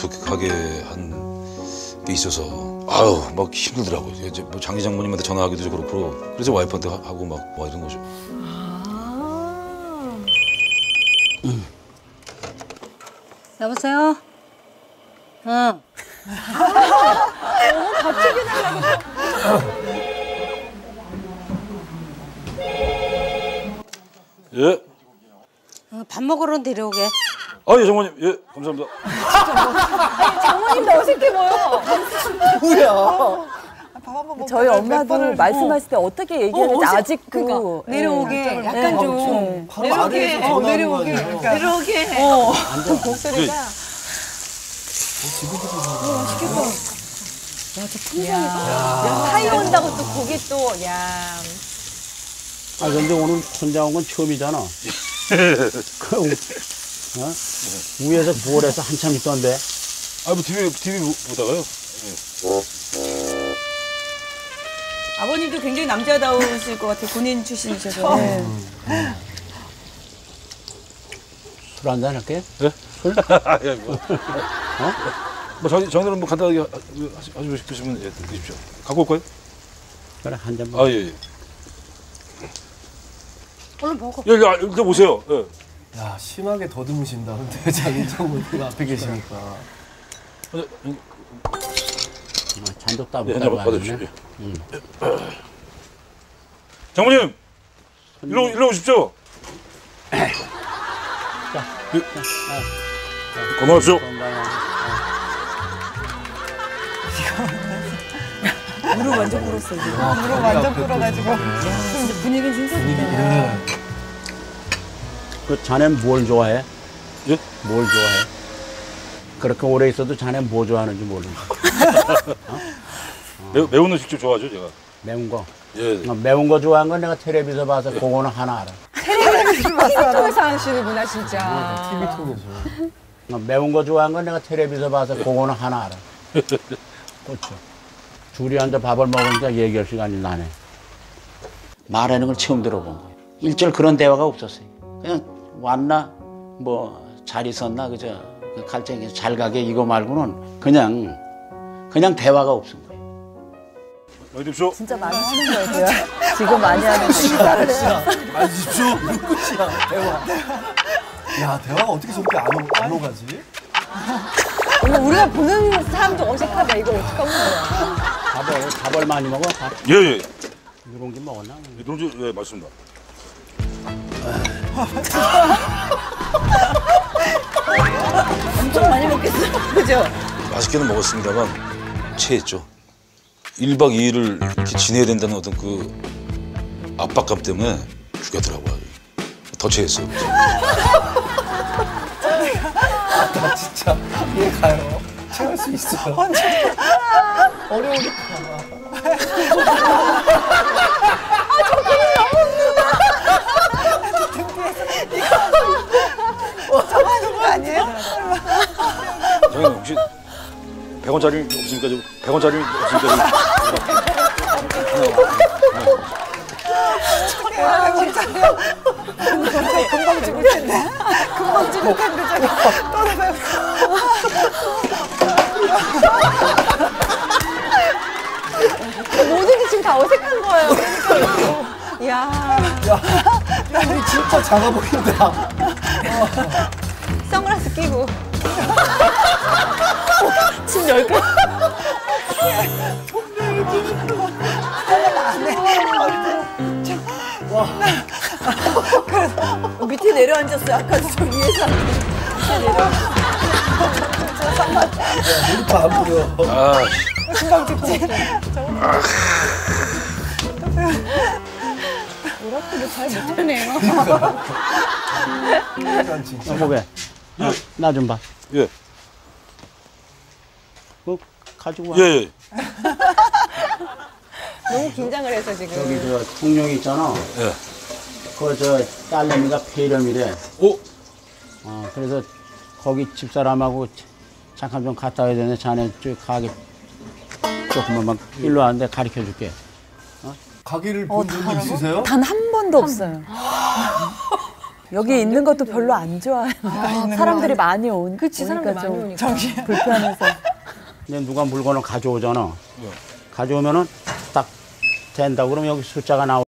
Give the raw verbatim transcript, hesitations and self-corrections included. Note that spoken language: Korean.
독특하게 한 게 있어서 아유 막 힘들더라고요. 이제 뭐 장기 장모님한테 전화하기도 그렇고 그래서 와이프한테 하- 하고 막, 막 이런 거죠. 아. 음. 여보세요? 응. 갑자기 날라고. 예. 어, 밥 먹으러 데려오게. 아, 예, 장모님. 예, 감사합니다. 장모님도 어색해 보여. 뭐야? 저희 엄마도 말씀하실 때 어떻게 얘기하는지 아직도 그러니까 내려오게 약간 좀 네. 바로 아래에서 전화하는 내려오게 거 아니에요? 내려오게. 어. 목소리가 사이 온다고 또 고기 또 야. 아 근데 오늘 혼자 온 건 처음이잖아. 그, 어? 위에서 부월해서 한참 있던데. 아, 뭐 티비 티비 보다가요. 아버님도 굉장히 남자다우실 것 같아요. 군인 출신이셔서. 네. 술 한잔 할게. 예? 술? 예, 뭐. 어? 뭐 저희 저희는 뭐 간단하게 하- 하시- 하시고 싶으시면 예, 드십시오. 갖고 올까요? 그래 한 잔. 아, 예, 예. 얼른 먹어. 예, 예, 일단 오세요. 예. 야, 심하게 더듬으신다. 근데 장인 장모님 앞에 계시니까. 어, 음, 잔도 예, 따보고 한잔 따고 받으십시오. 왔네. 예. 장모님, 일로 일로 오십시오. 예. 고마워요. 무릎 완전 꿇었어 지금. 무릎 완전 꿇어가지고. 진짜 분위기 진짜 좋다. 그 자넨 뭘 좋아해? 예? 뭘 좋아해? 그렇게 오래 있어도 자넨 뭐 좋아하는지 모르겠어. 매우, 매운 음식 좀 좋아하죠, 제가. 매운 거. 예. 어, 매운 거 좋아하는 건 내가 텔레비에서 봐서 그거는 하나 알아. 티비통에서 하시는구나 진짜. 티비 통해서. 어, 매운 거 좋아하는 건 내가 텔레비에서 봐서 그거는 하나 알아. 그렇죠. 둘이 앉아 밥을 먹으니까 얘기할 시간이 나네. 말하는 걸 처음 들어본 거예요. 일절 그런 대화가 없었어요. 그냥 왔나 뭐 잘 있었나 그저 그 갈증이 잘 가게 이거 말고는 그냥 그냥 대화가 없은 거예요. 어디 십시오. 진짜 많이 하는 거예요. 지금 많이 하는 거예요. 아, 집중. 이거 끝이야, 대화. 야, 대화가 어떻게 저렇게 안, 오, 안 오가지? 이거 우리가 보는 사람도 어색하다. 이거 어떡하면 거야. 밥을 밥을 많이 먹어. 밥 예, 예. 누룽지 먹었나? 예, 동지, 예, 맞습니다. 엄청 많이 먹겠어. 그죠? 맛있게는 먹었습니다만 체했죠. 일 박 이 일을 이렇게 지내야 된다는 어떤 그 압박감 때문에 죽였더라고요. 더 체했어요. 나 진짜 이해 가요. 채울 수 있어요. 어려우니까. 장님 혹시 백 원짜리 없습니까? 저 백 원짜리 없습니까? 금방 죽을 텐데. 금방 죽을 텐데 저기 떠나가요. 모든 게 지금 다 어색한 거예요. 그러니까. 야. 야, 우리 진짜 작아 보인다. 선글라스 끼고. 침 열 개. 와. 밑에 내려앉았어요. 아까 저 위에서. 밑에 내려앉았어. 머리도 안 보여. 아, 금방 죽지. 뭐라고도 잘 못하네요. 난 진짜. 여보게. 나 좀 봐. 예, 그 가지고 와. 예, 예. 너무 긴장을 해서 지금. 저기 저 통영 있잖아. 예. 그 저 딸내미가 폐렴이래. 오, 어 그래서 거기 집사람하고 잠깐 좀 갔다 와야 되는데 자네 쭉 가게 조금만 막 일로 왔는데 가르쳐 줄게. 가게를 본 적이 있으세요? 단 한 번도 없어요. 여기 있는 것도 별로 안 좋아요. 사람들이 많이 온, 그치, 사람들 오니까 많이 좀 오니까. 불편해서. 이제 누가 물건을 가져오잖아. 가져오면은 딱 된다 그러면 여기 숫자가 나오.